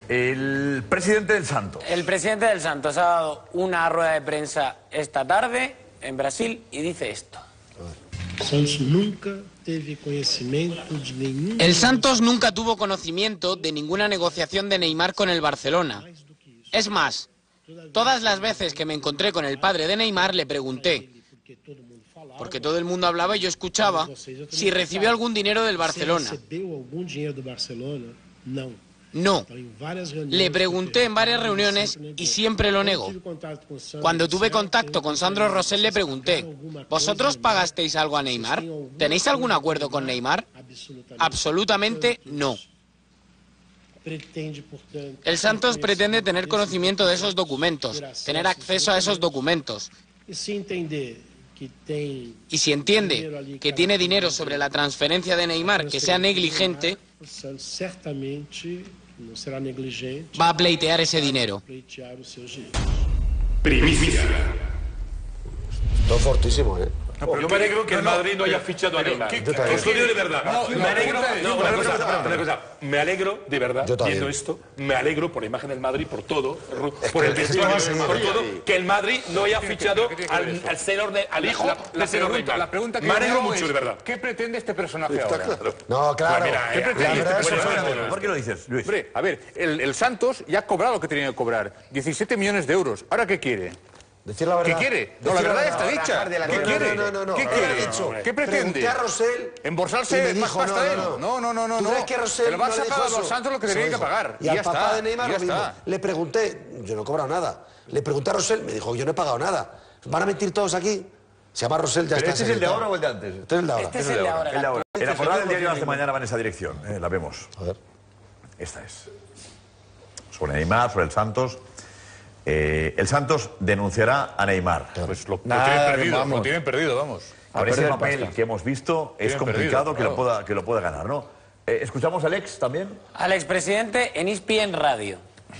El presidente del Santos. El presidente del Santos ha dado una rueda de prensa esta tarde en Brasil y dice esto. El Santos nunca tuvo conocimiento de ninguna negociación de Neymar con el Barcelona. Es más, todas las veces que me encontré con el padre de Neymar le pregunté, porque todo el mundo hablaba y yo escuchaba, si recibió algún dinero del Barcelona. No. Le pregunté en varias reuniones y siempre lo negó. Cuando tuve contacto con Sandro Rosell le pregunté, ¿vosotros pagasteis algo a Neymar? ¿Tenéis algún acuerdo con Neymar? Absolutamente no. El Santos pretende tener conocimiento de esos documentos, tener acceso a esos documentos. Y si entiende que tiene dinero sobre la transferencia de Neymar que sea negligente, va a pleitear ese dinero. Primicia. Todo fortísimo, ¿eh? No, yo me alegro que el Madrid no haya fichado a Neymar. Os lo digo de verdad. Me alegro. Una cosa. Me alegro de verdad viendo esto. Me alegro por la imagen del Madrid, por todo, por el vestuario, por todo, que el Madrid no haya fichado al hijo del señor Neymar. La pregunta que me alegro mucho, de verdad. ¿Qué pretende este personaje ahora? No, claro. ¿Qué pretende este personaje? ¿Por qué lo dices, Luis? Hombre, a ver, el Santos ya ha cobrado lo que tenía que cobrar. 17 millones de euros. ¿Ahora qué quiere? Decir la verdad. ¿Qué quiere? No, la verdad ya está dicha. ¿Qué quiere? No. ¿Qué quiere? ¿Qué pretende? Pregunté a Rosell. ¿Embolsarse y me más dijo, pasta de él? No. ¿Tú crees que Rosell el Barça no le ha dijo pagado a los eso? Santos lo que tenía que pagar. Y al papá de Neymar lo mismo. Le pregunté, yo no he cobrado nada. Le pregunté a Rosell, me dijo, yo no he pagado nada. ¿Van a mentir todos aquí? Se llama Rosell, ya está. ¿Este es el de ahora o el de antes? Este es el de ahora. Este es el de ahora. En la portada del diario de esta mañana va en esa dirección. La vemos. A ver. Esta es. Sobre Neymar, sobre el Santos. El Santos denunciará a Neymar. Pues lo tienen perdido, vamos. Con ese papel que hemos visto es complicado que lo pueda ganar, ¿no? ¿Escuchamos a Alex también? Al expresidente en ESPN Radio.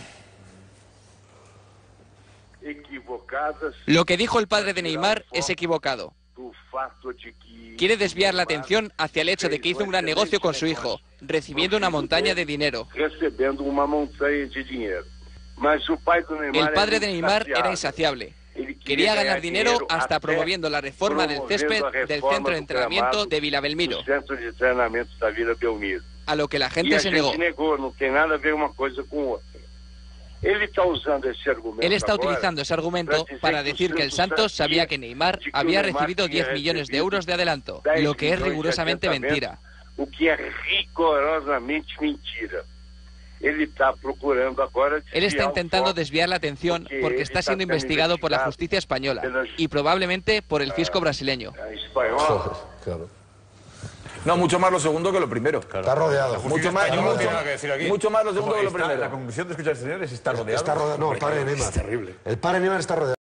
Lo que dijo el padre de Neymar es equivocado. Quiere desviar la atención hacia el hecho de que hizo un gran negocio con su hijo, recibiendo una montaña de dinero. El padre de Neymar era insaciable. Quería ganar dinero hasta promoviendo la reforma del césped del centro de entrenamiento de Vila Belmiro, a lo que la gente se negó. Él está utilizando ese argumento para decir que el Santos sabía que Neymar había recibido 10 millones de euros de adelanto, lo que es rigurosamente mentira. Él está intentando desviar la atención porque está siendo investigado por la justicia española y probablemente por el fisco brasileño. Claro. No, mucho más lo segundo que lo primero. Está rodeado. Mucho más lo segundo que lo primero. La conclusión de escuchar a este señor es estar rodeado. Está rodeado. No, el padre de Neymar. Es terrible. El padre de Neymar está rodeado.